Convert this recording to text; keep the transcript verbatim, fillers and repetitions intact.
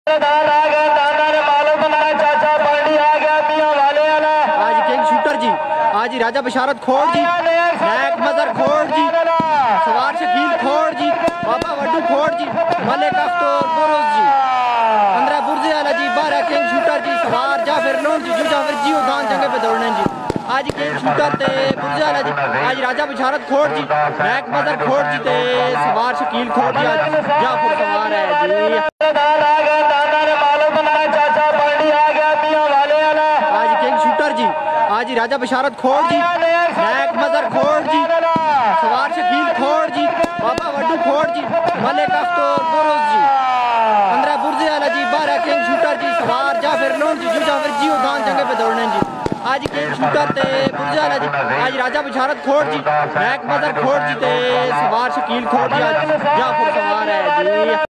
आज king shooter जी, आज राजा बशारत खोड़ जी, नायक मजर खोड़ जी, सवार शकील खोड़ जी, बाबा वड्डू खोड़ जी, मलिक अख्तर बुरुज जी, पंद्रह बुर्जे आला जी, बारह किंग शूटर जी, सवार जाफिर लोन जी, जूजा फिर जी उदान जंगे पे दौड़ने जी। आज किंग शूटर ते बुर्जे आला जी, आज राजा बशारत खोड़ जी, नायक मजर खोड़ जी ते सवार शकील खोड़ जी, आज जाफिर सवार है जी। आज किंग शूटर जी, आज राजा बशारत खोड़ जी, नायक मजर खोड़ जी, सवार शकील खोड़ जी, बाबा वड्डू खोड़ जी, मलिक अख्तर बुरुज जी, पंद्रह बुर्जे आला जी, बारह किंग शूटर जी, सवार जाफिर लोन जी, जूजा फिर जी उदान जंगे पे दौड़ने जी। आज किंग शूटर ते बुर्जे आला जी, आज राजा बशारत खोड़ जी, नायक मजर खोड़ जी ते सवार शकील खोड़ जी, आज जाफिर सवार है जी।